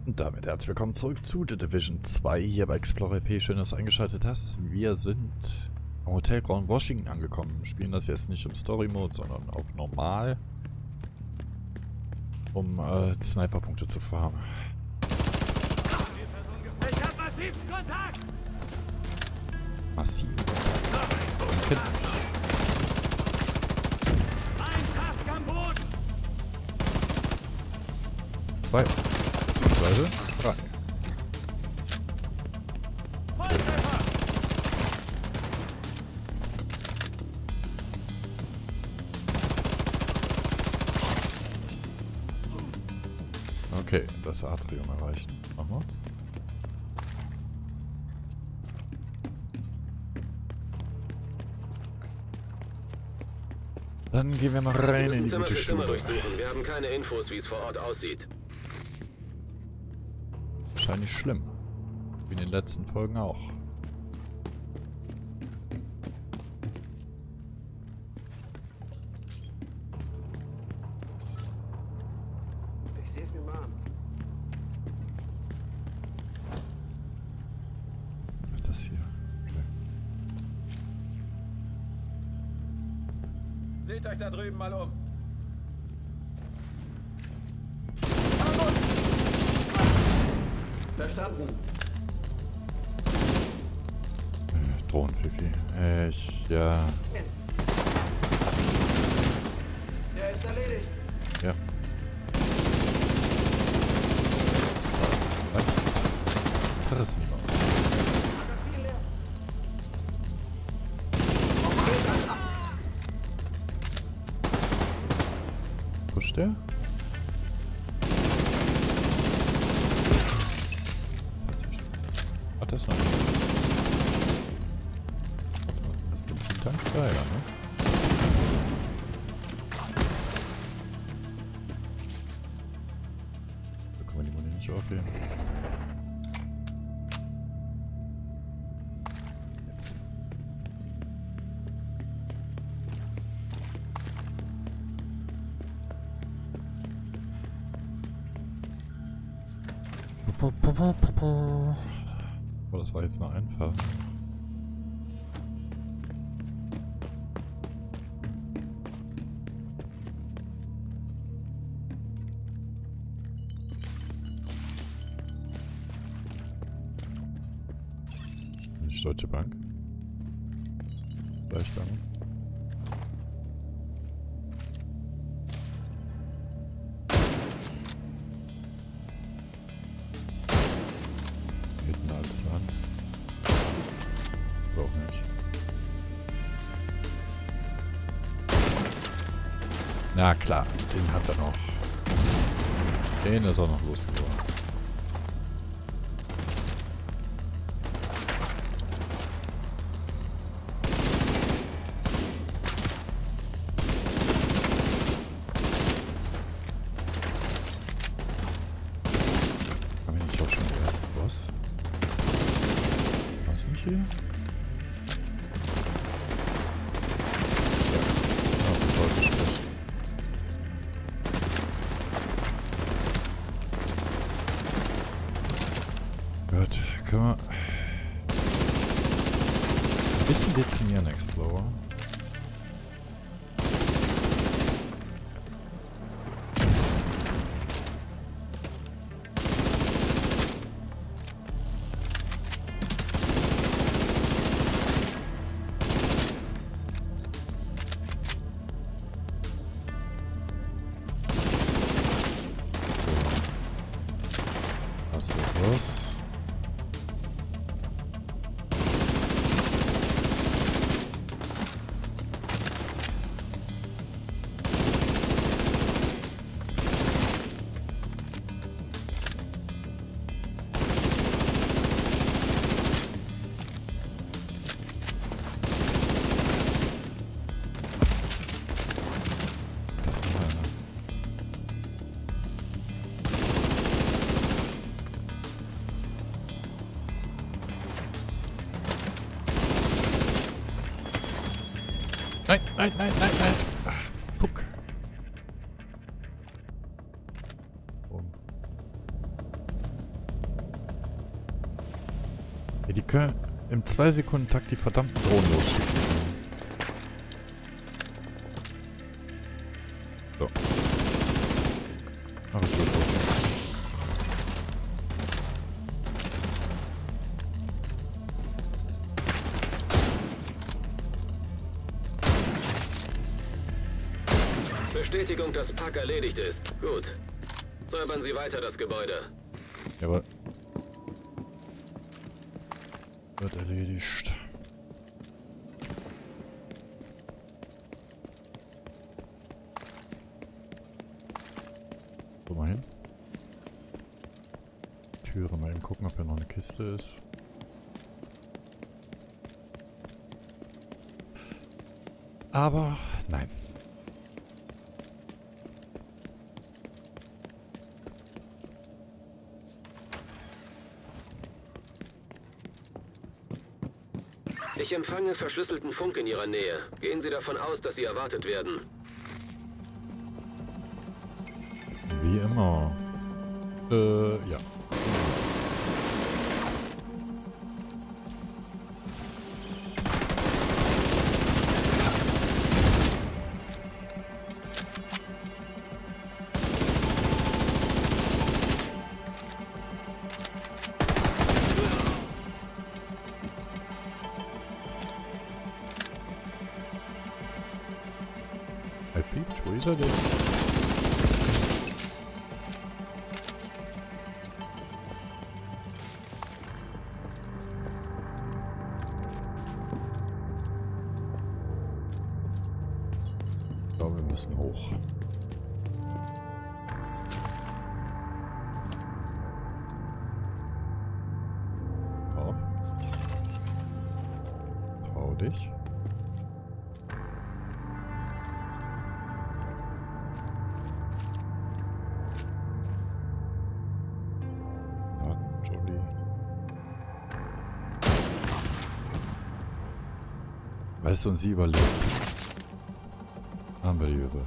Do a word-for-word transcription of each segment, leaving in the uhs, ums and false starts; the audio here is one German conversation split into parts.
Und damit herzlich willkommen zurück zu The Division zwei hier bei Explorer P. Schön, dass du eingeschaltet hast. Wir sind am Hotel Grand Washington angekommen. Spielen das jetzt nicht im Story-Mode, sondern auch normal, um äh, Sniper-Punkte zu farmen. Ich hab massiven Kontakt! Massiv. Okay. Ein Task am Boden! Zwei. Beziehungsweise drei. Volltreffer! Okay, das Atrium erreichen. Nochmal. Dann gehen wir mal rein in die Zimmer gute für Zimmer Stube. durchsuchen. Wir haben keine Infos, wie es vor Ort aussieht. Wahrscheinlich schlimm. Wie in den letzten Folgen auch. Ich seh's mir mal an. Das hier. Okay. Seht euch da drüben mal um. Verstanden. Äh, Drohnenfifi. Äh, ich, ja. Der ist erledigt. Ja. So, reicht das? Interessiert niemand. Pusht der? Ach, das ist noch. Warte mal, sind das Benzintanks? Ja, ja, ne? Da können wir die Muni nicht aufheben. Jetzt. Oh, das war jetzt mal einfach. Nicht Deutsche Bank. Vielleicht dann. Hinten alles an. Auch nicht. Na klar, den hat er noch. Den ist auch noch losgeworden. Haben wir nicht auch schon den ersten Boss? Was sind hier? Gut, können wir ein bisschen dezimieren, Explorer. Was ist los? Das ist noch einer. Nein, nein, nein, nein, nein. Ach, Puck. Um. Ja, die können im zwei Sekunden Takt die verdammten Drohnen losschicken. So. Ach, ich will los. Bestätigung, dass Pack erledigt ist. Gut. Säubern Sie weiter das Gebäude. Jawohl. Wird erledigt. So, mal hin. Türe mal eben gucken, ob hier noch eine Kiste ist. Aber nein. Ich empfange verschlüsselten Funk in Ihrer Nähe. Gehen Sie davon aus, dass Sie erwartet werden. Wie immer. Äh, ja. Er fliegt, wo ist er denn? Ich glaube, wir müssen hoch. Trau. Trau dich. Weißt du, und sie überlebt. Haben wir die über.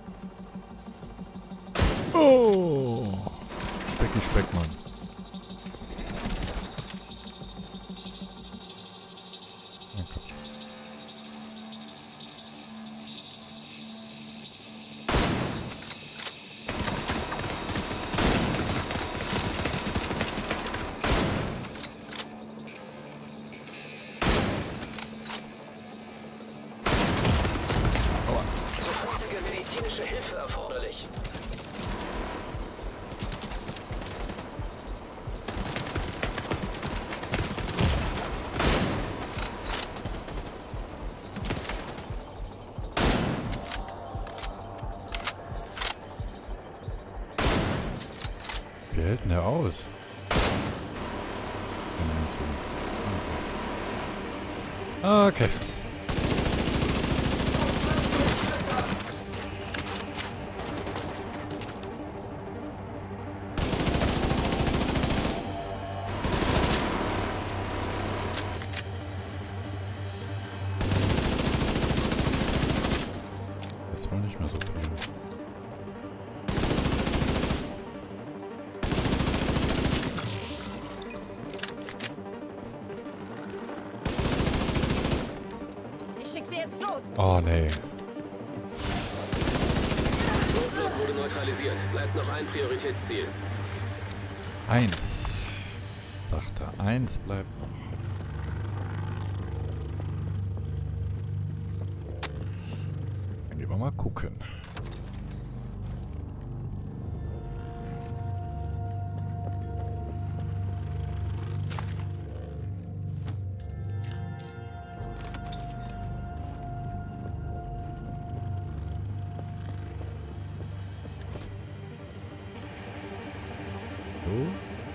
Oh! Specki Speckmann. Na komm. Medizinische Hilfe erforderlich. Wie hält denn der aus? Okay. Das war nicht mehr so viel. Ich schick sie jetzt los. Oh nee. Notflug wurde neutralisiert. Bleibt noch ein Prioritätsziel. Eins. Sagt er. Eins bleibt noch. Dann gehen wir mal gucken. So.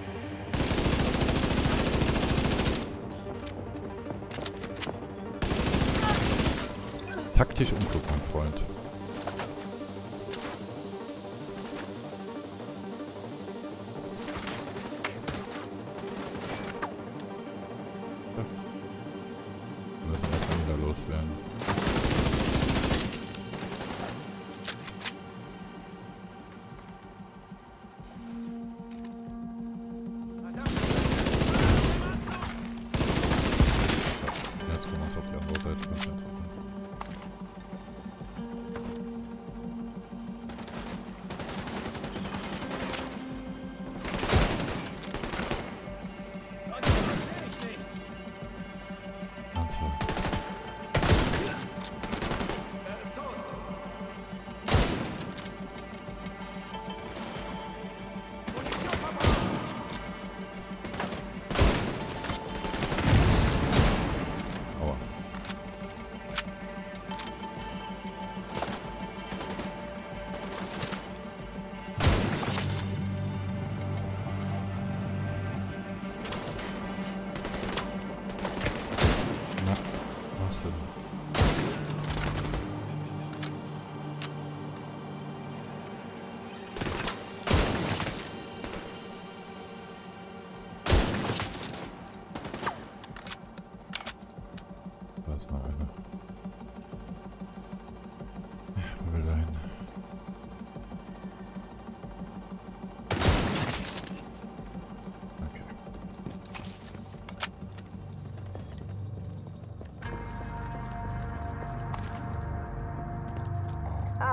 Taktisch unklug, mein Freund. Ja. Wir müssen erstmal wieder loswerden.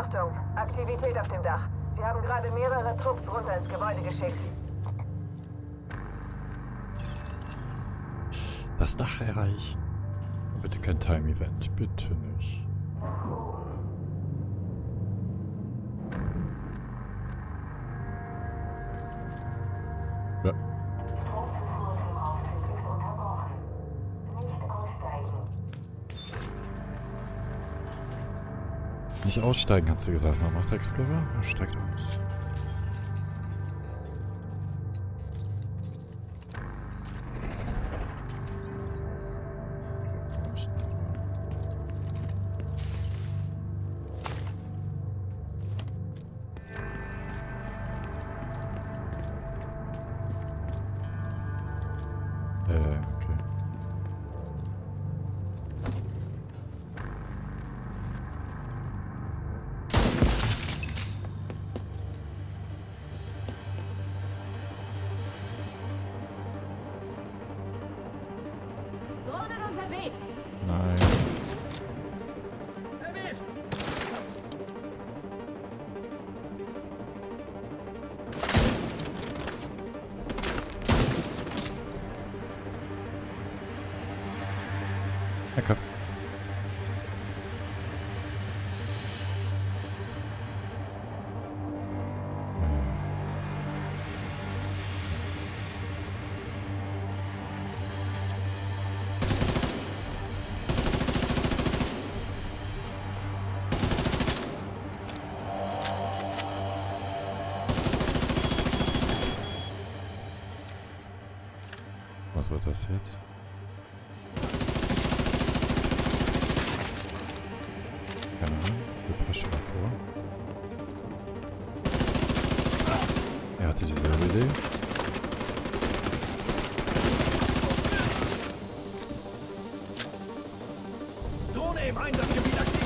Achtung, Aktivität auf dem Dach. Sie haben gerade mehrere Trupps runter ins Gebäude geschickt. Das Dach erreichen. Bitte kein Time-Event, bitte nicht. Ja. Nicht aussteigen, hat sie gesagt. Was macht der Explorer? Er steigt aus. Äh, okay. Drohnen unterwegs. Nein. Erwischt! Hacker. Was wird das jetzt? Keine Ahnung, wir preschen davor. Er hatte dieselbe Idee. Drohne im Einsatzgebiet aktiv!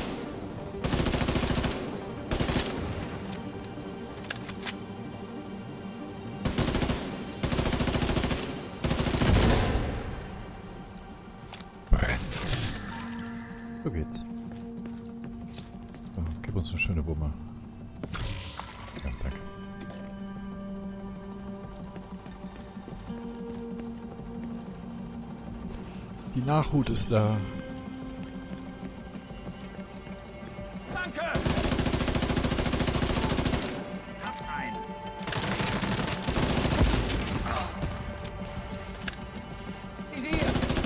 So geht's. So, gib uns eine schöne Wumme. Ja, danke. Die Nachhut ist da. Danke! Hab ein! Visier!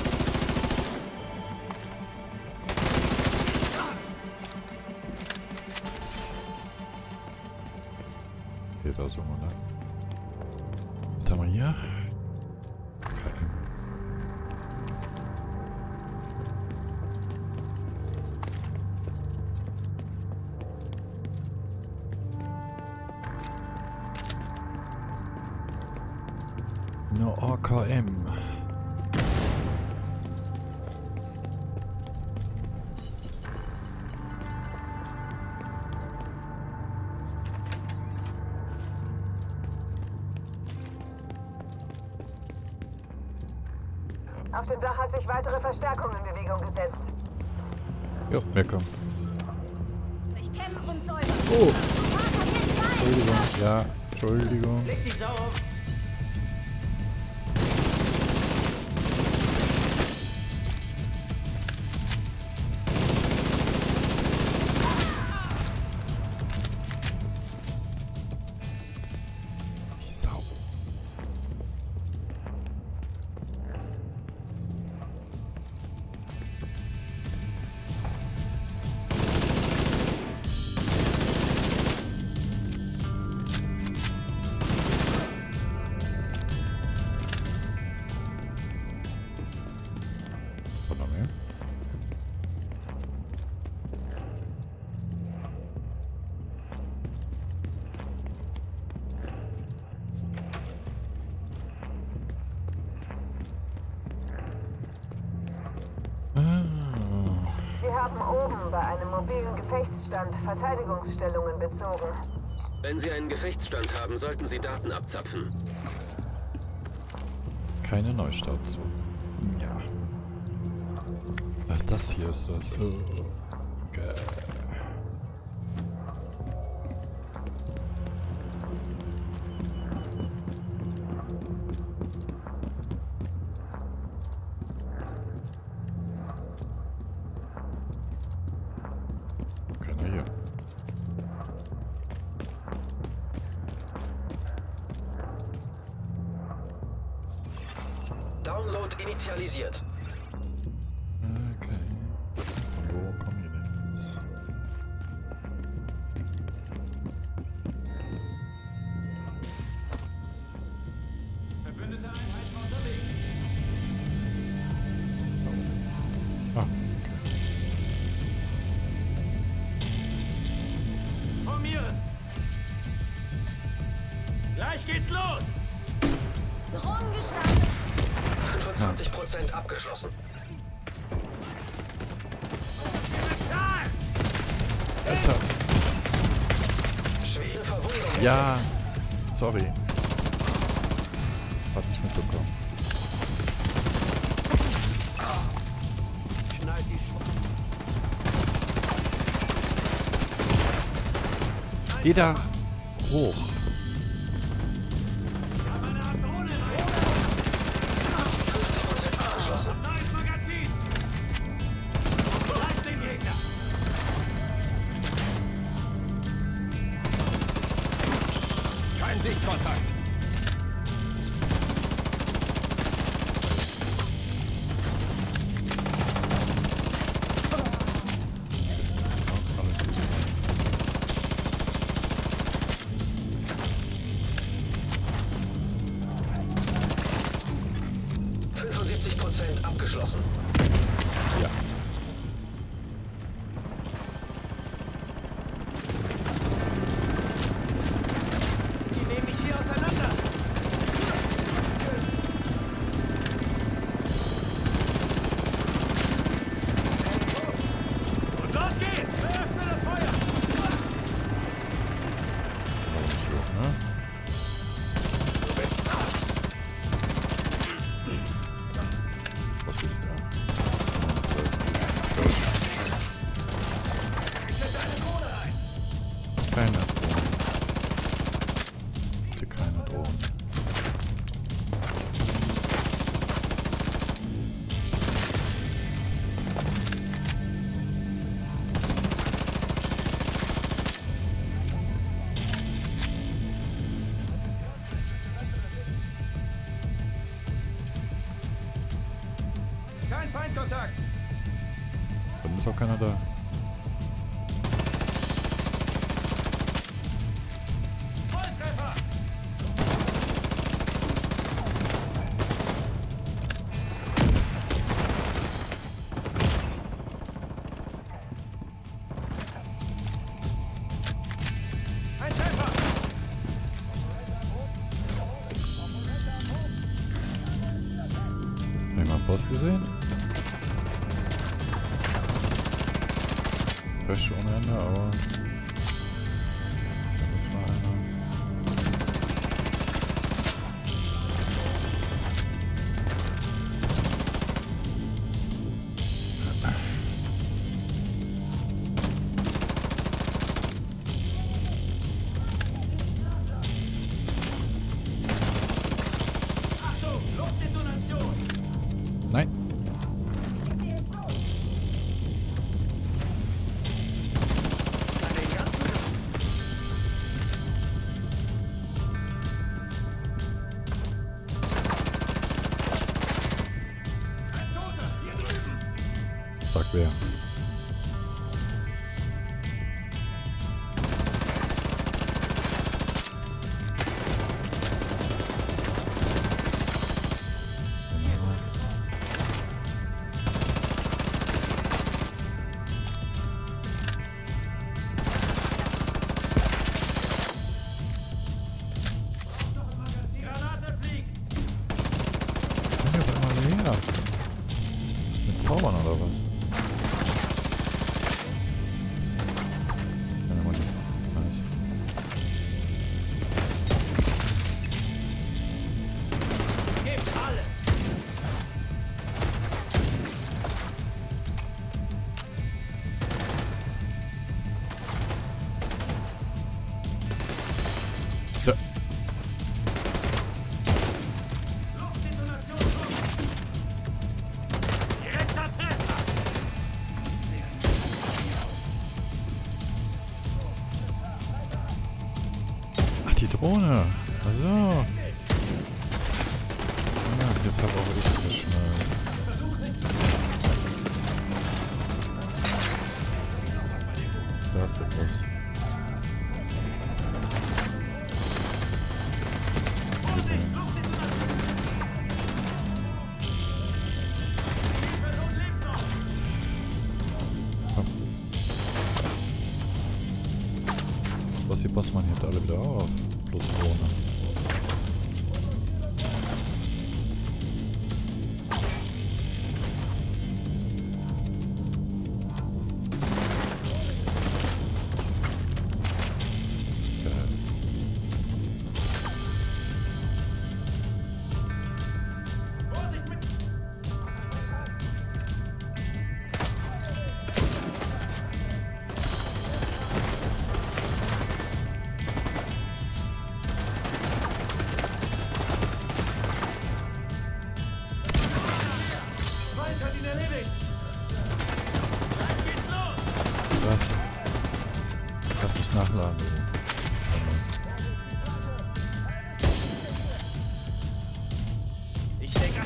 Okay, da so, oder? Was haben wir hier? Okay. Nur A K M. Auf dem Dach hat sich weitere Verstärkung in Bewegung gesetzt. Jo, wir kommen. Durchkämpfen und säubern. Oh! Vater, jetzt rein! Entschuldigung, ja, Entschuldigung. Leg die Sau auf! Die Sau. Von noch mehr? Ah. Sie haben oben bei einem mobilen Gefechtsstand Verteidigungsstellungen bezogen. Wenn Sie einen Gefechtsstand haben, sollten Sie Daten abzapfen. Keine Neustation. Ja. Ach, das hier ist das. Oh. Geil. Download initialisiert. Okay. Wo kommen die denn jetzt? Verbündete Einheiten unterwegs. Ah, okay. Formieren. Gleich geht's los. Drohnen gestartet. fünfundzwanzig Prozent abgeschlossen. Zahl. Alter. Schwere Verwundung. Ja. Sorry. Hab nicht mitbekommen. Schneid die Sch Geh da hoch. Neues Magazin. Gleich den Gegner. Kein Sichtkontakt. Alles gut. fünfundsiebzig Prozent abgeschlossen. Ja. Die nehmen mich hier auseinander. Und los geht's. Öffne das Feuer. So, ne? Was ist da? Ich setze eine Drohne ein. Keine Drohnen. Bitte keine Drohnen. Kein Feindkontakt. Dann ist auch keiner da. Volltreffer. Ein Treffer. Hab ich mal einen Boss gesehen? Fresh ohne Ende, aber... Da ist noch einer. Achtung, Luftdetonation. Nein! Ein Toter, hier drüben. Sag wer. Granate fliegt. Komm hier doch mal her. Mit Zaubern oder was? Ja, mal nicht. Nice. Gebt alles. Ja. Luftdetonation. Direkter Treffer. Ach, die Drohne. Also. Ja, hier ist aber auch ich so schnell. Da ist etwas. Was die Bossmann hebt alle wieder auf. Plus ohne. Lass mich nachladen. Ich denke.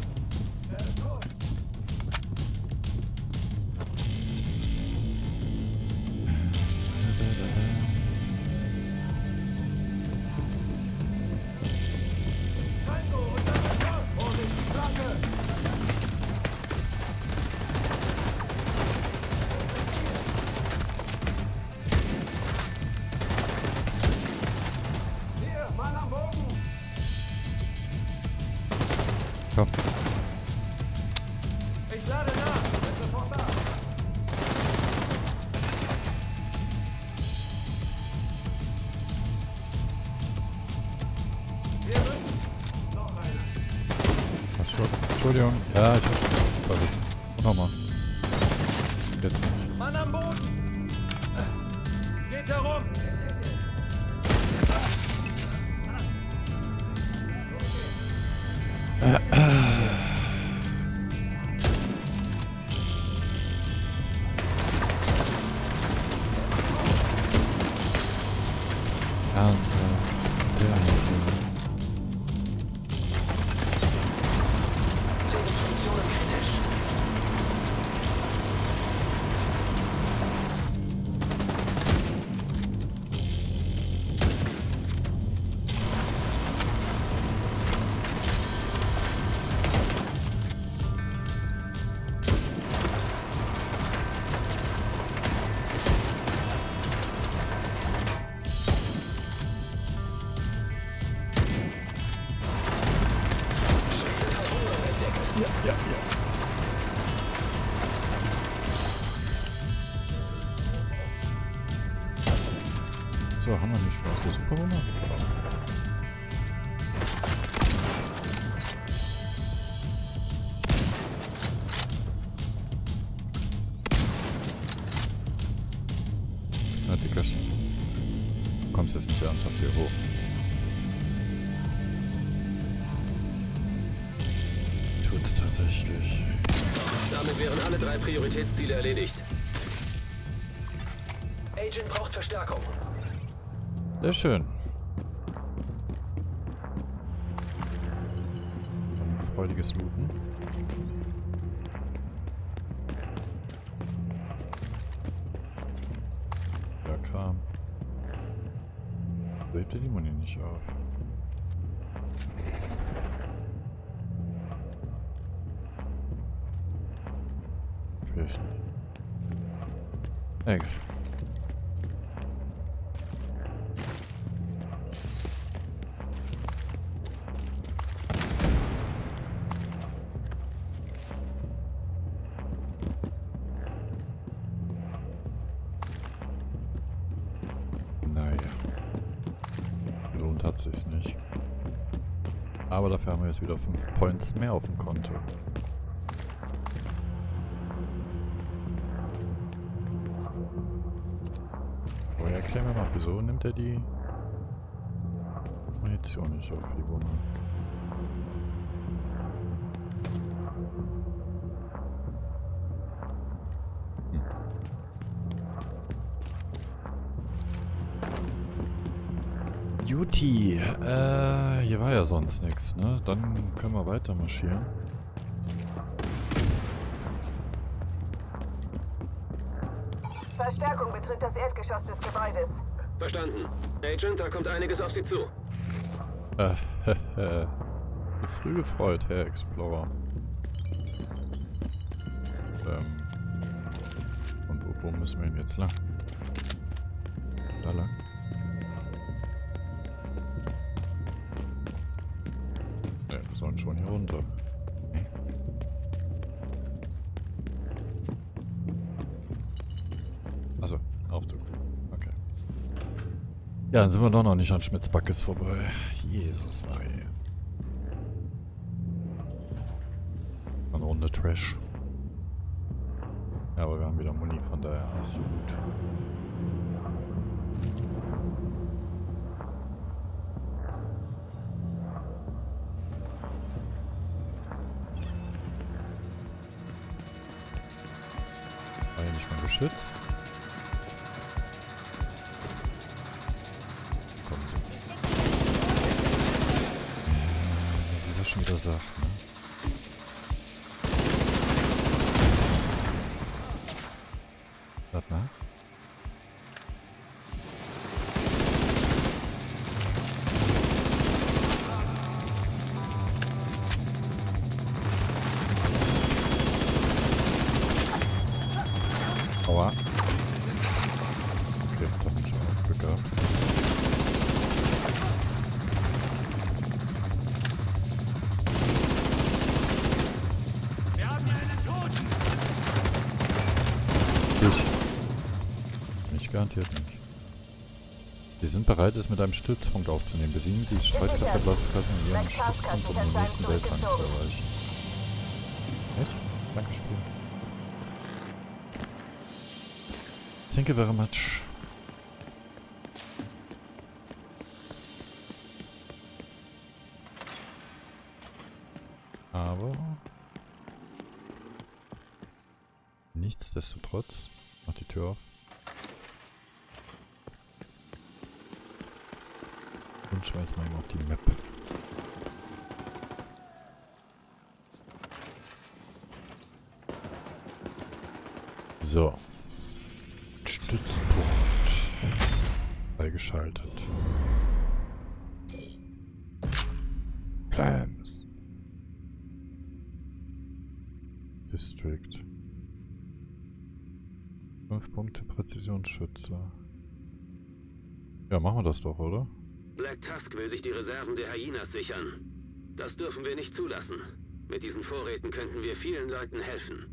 Tango und dann das Schuss! Vorsicht, Flanke! Hier, Mann am Bogen! Komm. Ich lade nach! Bin sofort da! Wir müssen... Noch einer! Ach, schon. Entschuldigung. Ja, ich hab vergessen. Nochmal. Jetzt nicht. Mann am Boden! Geht herum! Ernsthaft. Der Ernsthaft. Lebensfunktionen kritisch. Ja, ja. So, haben wir nicht was. Der Superwunder? Na, Dickerchen. Du kommst jetzt nicht ernsthaft hier hoch. Tut's tatsächlich. Damit wären alle drei Prioritätsziele erledigt. Agent braucht Verstärkung. Sehr schön. Ein freudiges Looten. Ja, Kram. Hebt der die Muni nicht auf? Vielleicht nicht. Egal. Naja. Gelohnt hat sich's nicht. Aber dafür haben wir jetzt wieder fünf Points mehr auf dem Konto. Vorher erklären wir mal, wieso nimmt er die Munition nicht auf die Wumme. Juti, äh, hier war ja sonst nichts, ne? Dann können wir weiter marschieren. Verstärkung betritt das Erdgeschoss des Gebäudes. Verstanden. Agent, da kommt einiges auf Sie zu. Äh, hehe. Früh gefreut, Herr Explorer. Ähm. Und wo, wo müssen wir denn jetzt lang? Da lang? Ne, wir sollen schon hier runter. Also, Aufzug. Okay. Ja, dann sind wir doch noch nicht an Schmitz-Backes vorbei. Jesus Maria. Eine Runde Trash. Ja, aber wir haben wieder Muni, von daher alles so gut. War hier nicht mal geschützt? Kommen Sie. Ja, was sie das schon wieder sagt, ne? Warte nach. Aua. Okay, da bin ich auch Glück gehabt. Wir haben hier einen Toten! Ich. Nicht garantiert nicht. Sie sind bereit, es mit einem Stützpunkt aufzunehmen. Besiegen Sie Streitkräfteplatzkassen in Ihrem Stützpunkt, um den nächsten Weltrang zu erreichen. Echt? Danke, Spiel. Thank you very much. Aber nichtsdestotrotz mach die Tür auf. Und schmeiß mal eben auf die Map. So. Stützpunkt freigeschaltet. Plans. District. Fünf Punkte Präzisionsschütze. Ja, machen wir das doch, oder? Black Tusk will sich die Reserven der Hyenas sichern. Das dürfen wir nicht zulassen. Mit diesen Vorräten könnten wir vielen Leuten helfen.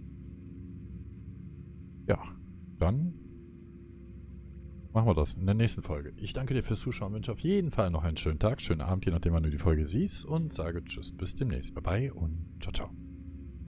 Ja, dann machen wir das in der nächsten Folge. Ich danke dir fürs Zuschauen, wünsche auf jeden Fall noch einen schönen Tag, schönen Abend, je nachdem wann du die Folge siehst und sage Tschüss, bis demnächst. Bye bye und ciao, ciao.